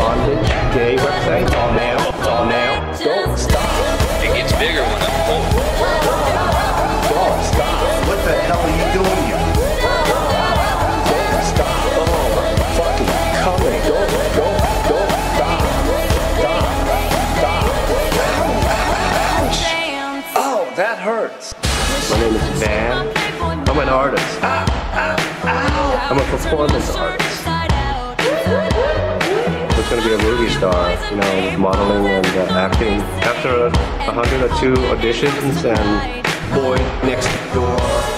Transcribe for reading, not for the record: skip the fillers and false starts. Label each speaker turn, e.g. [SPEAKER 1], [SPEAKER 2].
[SPEAKER 1] bondage gay website. All now. Don't stop.
[SPEAKER 2] It gets bigger when I'm full.
[SPEAKER 1] Don't stop. What the hell are you doing here? Don't stop. Oh, fucking coming. Don't stop. Ouch. Oh, that hurts. My name is Van. I'm an artist. I'm a performance artist. I was going to be a movie star, you know, modeling and acting. After 100 or 2 auditions and boy next door.